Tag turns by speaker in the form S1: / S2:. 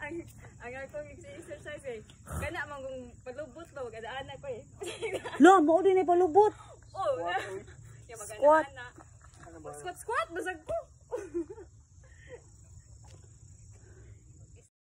S1: ang akong exercise eh. Kana man kung palubot ba wag ana ko eh.
S2: Lo, mo din ay palubot.
S1: Oh. Ya magana. Squat basag ko.